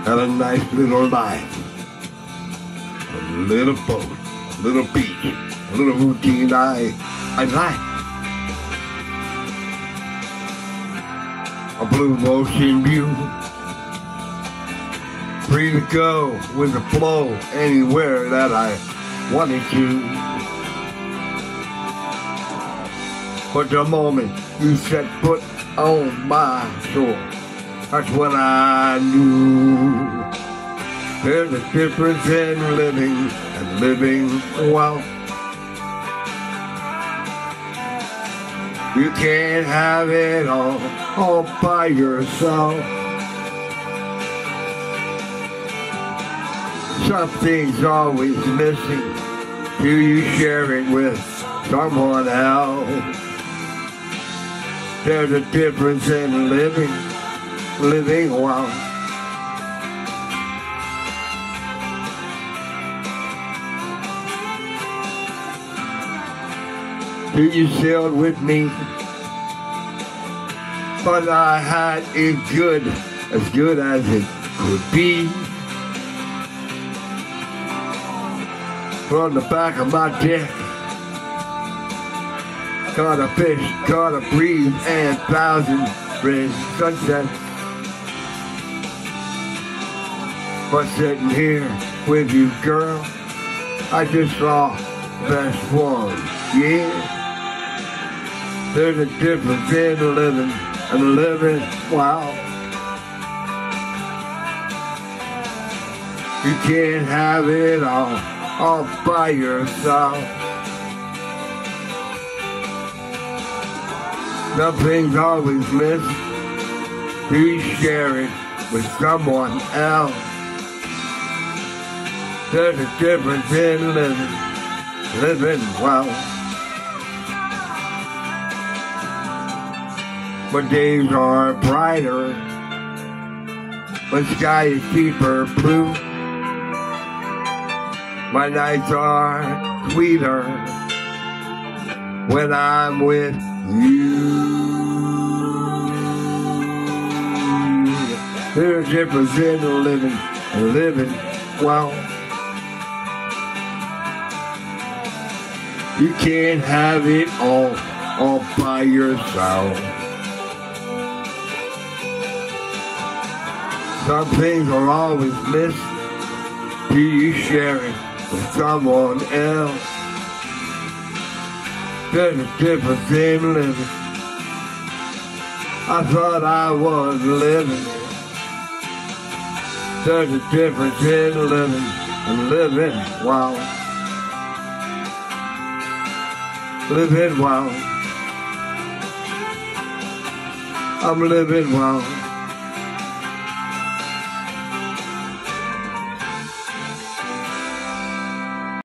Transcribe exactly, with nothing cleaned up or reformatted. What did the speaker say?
had a nice little life. A little boat, a little beach, a little routine I, I like. A blue ocean view. Free to go with the flow anywhere that I wanted to. But the moment you set foot on my shore, that's when I knew there's a difference in living and living well. You can't have it all, all by yourself. Something's always missing till you share it with someone else. There's a difference in living, living well. You sailed with me, but I had it good, as good as it could be. From the back of my deck, caught a fish, caught a breeze, and thousand red sunsets. But sitting here with you, girl, I just saw the best one, yeah. There's a difference in living and living wow. You can't have it all, all by yourself. Something's always missing. You share it with someone else. There's a difference in living, living well. But days are brighter when sky is deeper blue. My nights are sweeter when I'm with you. There's a difference in living and living well. You can't have it all, all by yourself. Some things are always missed till you share it with someone else. There's a difference in living. I thought I was living. There's a difference in living and living well. Living well. I'm living well.